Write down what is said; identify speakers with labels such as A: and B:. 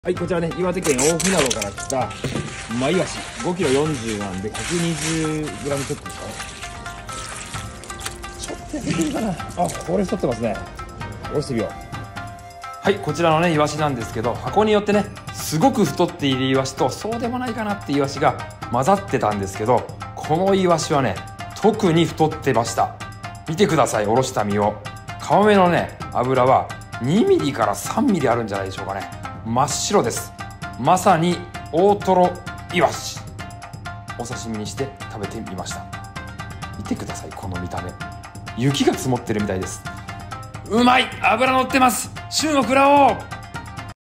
A: はい、こちらね、岩手県大船渡から来たマイワシ5キロ40なんで 120g ちょっとですかね。ちょっと焼けてるかなあ、これ太ってますね。おろしてみよう。はい、こちらのね、イワシなんですけど、箱によってね、すごく太っているイワシとそうでもないかなっていうイワシが混ざってたんですけど、このイワシはね、特に太ってました。見てください、おろした身を。皮目のね、脂は2ミリから3ミリあるんじゃないでしょうかね。真っ白です。まさに大トロイワシ。お刺身にして食べてみました。見てください、この見た目。雪が積もってるみたいです。うまい、脂乗ってます。旬を食らおう。